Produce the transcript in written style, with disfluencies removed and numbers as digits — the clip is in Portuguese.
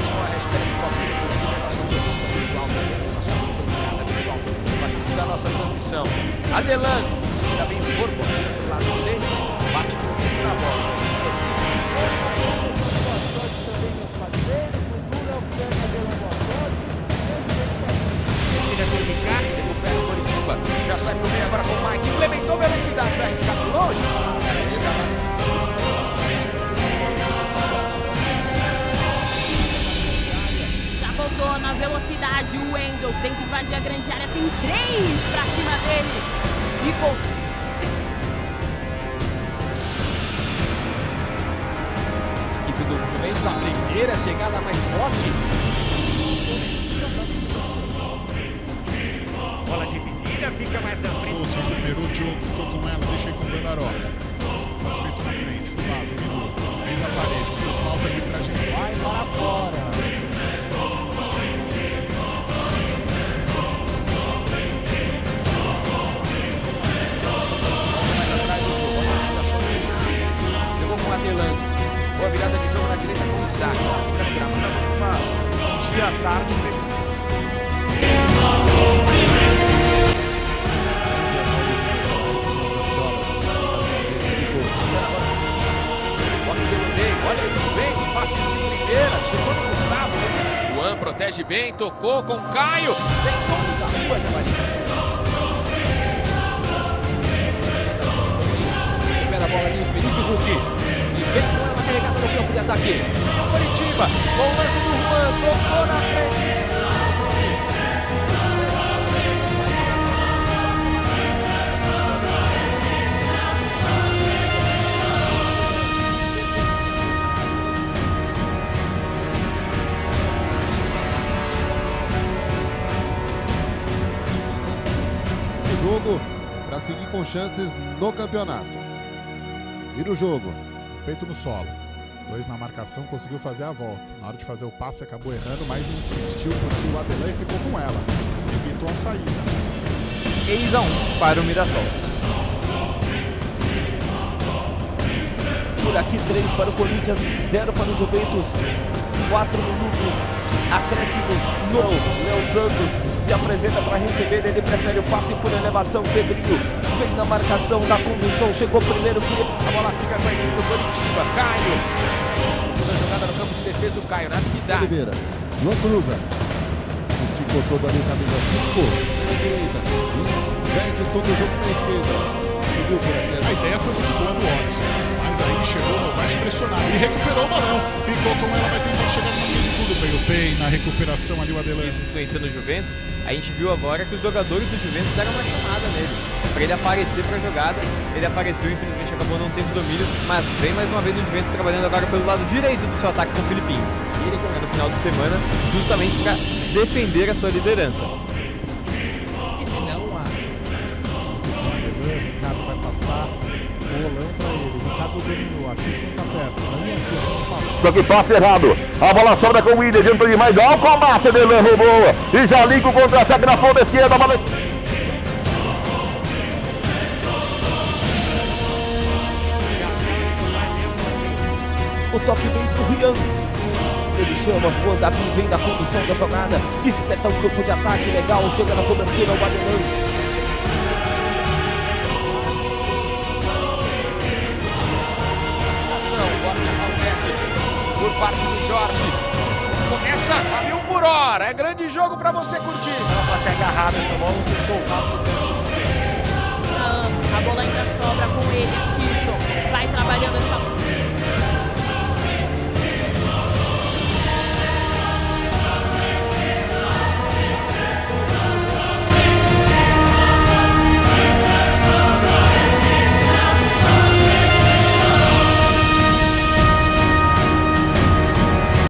com a hashtag Copa, nossa torcida virtual, nossa bancada virtual, participe da nossa transmissão. Adelan, ainda bem o corpo, do lado direito, bate com o na bola. Recupera o Coritiba, já sai pro meio agora com o Mike, implementou velocidade para arriscar por longe. Já voltou na velocidade, o Wendel tem que invadir a grande área, tem 3 pra cima dele. E com... Equipe do Juventus, a primeira chegada mais forte. Bola dividida, fica mais na frente. Recuperou o Diogo, ficou com ela, deixei com o Gandarola. Passe feito na frente, fulado, virou. Fez a parede, deu falta, arbitragem. Vai para fora. Jogou com o Adelan. Boa virada de jogo na direita com o Isaac. Fica gravando uma dia à tarde feliz. Olha aí o Juventus, passe de primeira, chegou no Gustavo. Juan protege bem, tocou com o Caio. Tem todos da rua, Javari. Primeira bola ali, Felipe Huck. E vem com ela carregada no campo de ataque. O Coritiba, com o lance do Juan, tocou na frente. Jogo para seguir com chances no campeonato. Vira o jogo. Peito no solo. 2 na marcação, conseguiu fazer a volta. Na hora de fazer o passe acabou errando, mas insistiu porque o Adelan e ficou com ela. Evitou a saída. 6-1 para o Mirassol. Por aqui 3 para o Corinthians, 0 para o Juventus. 4 minutos de acréscimos. Léo Santos se apresenta para receber, ele prefere o passe por elevação. Pedrinho vem na marcação da condução, chegou primeiro que a bola fica com a equipe do Coritiba. Caio, toda jogada no campo de defesa, o Caio na atividade. Oliveira, Luan cruza. Esticou todo ali, camisa 5. Na direita, inverte todo o jogo na esquerda. Subiu por aqui. A ideia foi muito boa do Olisson, mas aí chegou no Novaes pressionado e recuperou o balão. Ficou com ela, vai tentar chegar no meio de tudo. Veio bem na recuperação ali o Adelan. Influenciando o Juventus, a gente viu agora que os jogadores do Juventus deram uma chamada nele, para ele aparecer para a jogada. Ele apareceu, infelizmente acabou não tendo domínio, mas vem mais uma vez o Juventus trabalhando agora pelo lado direito do seu ataque com o Filipinho. E ele começa no final de semana justamente para defender a sua liderança. E se não, O Ricardo vai passar o bolão para ele. O Ricardo dominou, a Kisson tá perto. Só que passe errado. A bola sobra com o William, adiantou demais. Olha o combate, Adelan roubou. E já liga o contra-ataque na ponta esquerda. Bola... o toque vem pro Rian. Ele chama, o Andabi vem da condução da jogada, espeta o campo de ataque, legal, chega na cobertura, o Adelan. Por parte do Jorge. Começa a 1.000 por hora. É grande jogo para você curtir. Ela vai ter agarrado essa bola, não tem soltado.